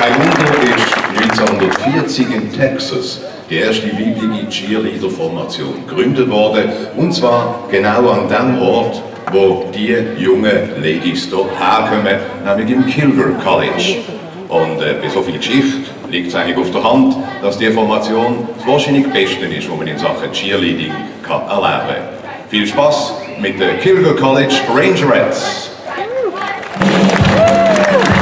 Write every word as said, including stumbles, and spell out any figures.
Kein Wunder ist neunzehnhundertvierzig in Texas die erste weibliche Cheerleader-Formation gegründet worden, und zwar genau an dem Ort, wo die jungen Ladies dort herkommen, nämlich im Kilgore College. Und äh, bei so viel Geschichte liegt es eigentlich auf der Hand, dass die Formation das wahrscheinlich Beste ist, was man in Sachen Cheerleading kann erleben kann. Viel Spaß mit der Kilgore College Rangerettes!